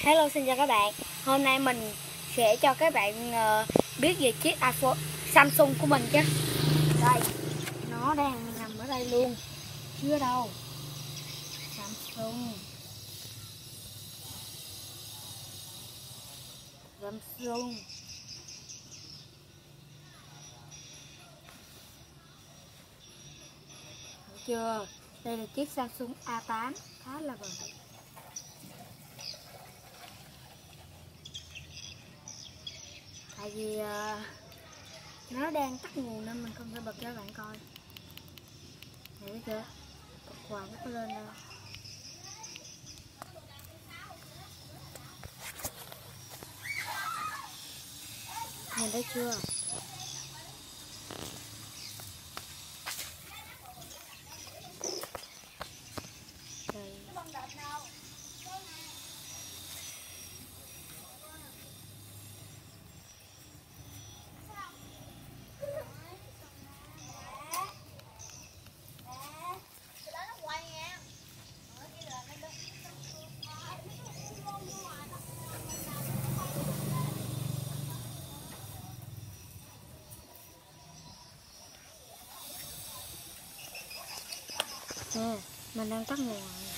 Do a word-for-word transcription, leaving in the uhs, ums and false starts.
Hello, xin chào các bạn. Hôm nay mình sẽ cho các bạn uh, biết về chiếc iPhone Samsung của mình chứ. Đây, nó đang nằm ở đây luôn. Chưa đâu. Samsung. Samsung. Thấy chưa? Đây là chiếc Samsung A tám, khá là bền. Tại vì uh, nó đang tắt nguồn nên mình không thể bật cho các bạn coi. Thấy chưa? Bật hoài nó có lên đâu. Nhìn thấy chưa? Đây. Nè, mình đang tắt nguồn rồi.